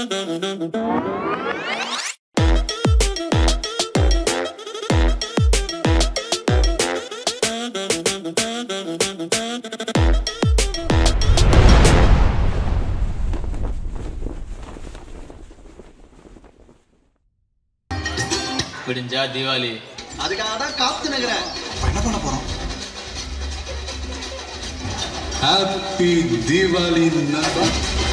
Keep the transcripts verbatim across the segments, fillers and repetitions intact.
விடிஞ்சா தீபாவளி. அதுக்காக தான் காத்து நகரேன். என்ன பண்ண போறோம்? ஹாப்பி தீபாவளி நண்பா.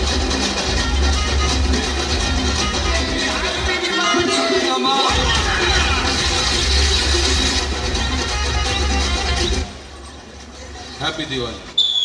ஹாப்பி தீபாவளி.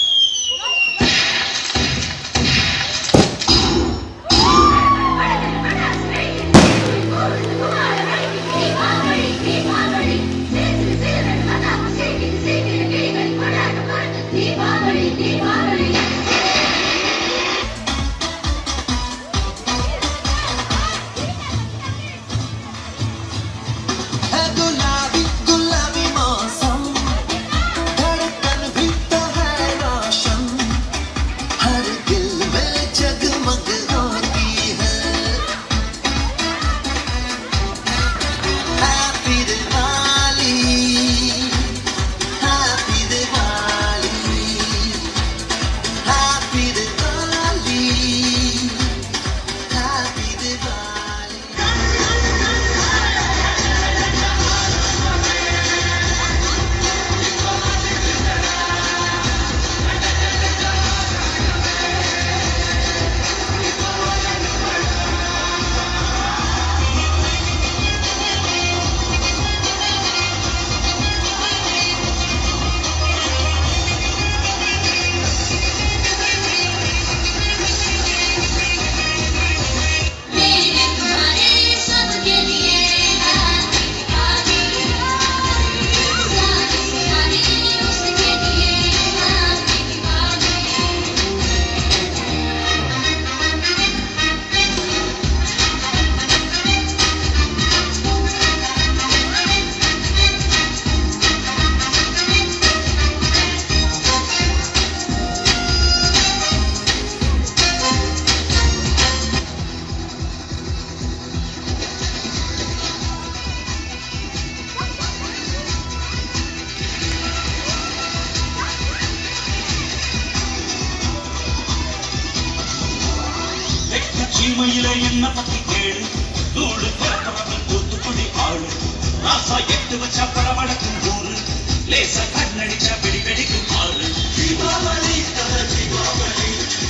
சீமையில என்ன பத்தி கேளு, தூளு பிறப்பவன் தூத்துக்குடி ஆளு, ராசா எட்டு வச்சா படமடக்கும் ஊரு, லேச கண்ணடிச்சா வெடி வெடிக்கும் ஆளு. தீபாவளி தர தீபாவளி,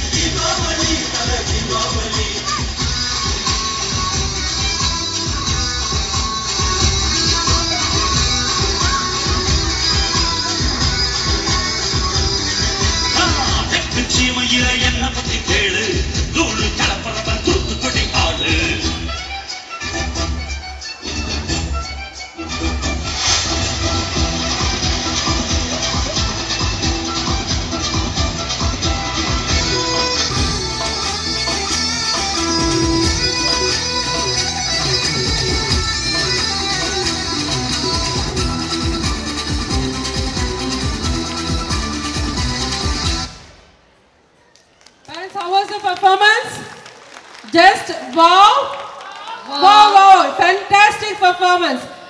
தீபாவளி தர தீபாவளி. சீமையில என்ன பத்தி கேளு, தூளு கலப்பறவன் தூத்துக்குடி ஆளு. How was the performance? Just wow! Wow, wow! Fantastic performance!